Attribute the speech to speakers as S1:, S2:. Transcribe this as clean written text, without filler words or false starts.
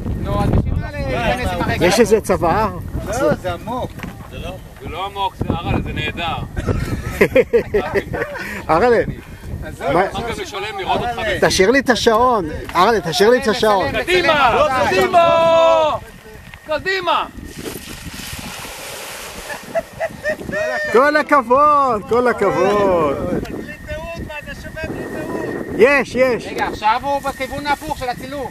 S1: נו, אז בשביל מה להיכנס עם הרגל?
S2: יש איזה צבא?
S3: לא, זה עמוק.
S4: זה לא עמוק, זה ארלה, זה נהדר.
S2: ארלה,
S4: אחר כך לשלם לראות אותך.
S2: תשאיר לי את השעון. ארלה, תשאיר לי את השעון.
S4: קדימה! קדימה! קדימה!
S2: כל הכבוד, כל הכבוד.
S3: בלי תיעוד, מה זה שווה בלי תיעוד?
S2: יש.
S1: רגע, עכשיו הוא בכיוון ההפוך של הצילום.